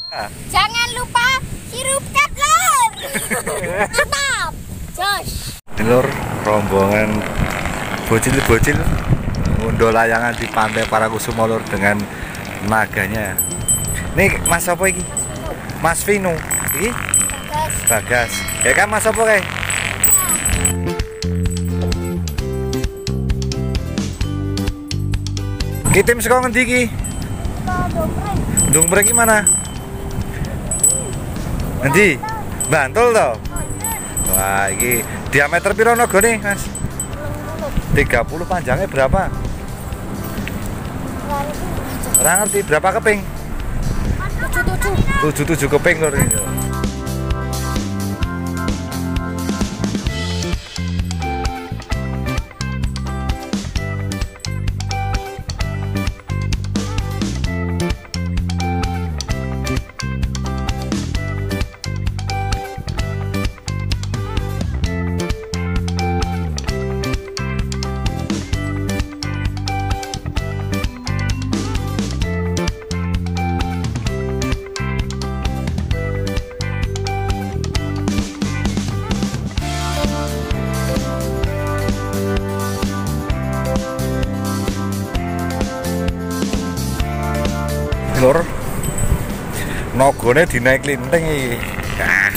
Jangan lupa sirup telur. Mantap. Josh. Telur rombongan bocil-bocil ngunduh layangan di pantai Parakusumo Lur dengan naganya. Nih Mas apa iki? Mas Vino. Iki? Bagas. Kayak kan Mas apa kayak? Ki tim saka ngendi iki? Dongpreng iki mana? Endi? Bantul to? Wah, iki diameter piro nagane, Mas? 30, panjangnya berapa? Ora ngerti berapa keping? 77 keping lur ini. Lur, nagane dinaik linteng iki.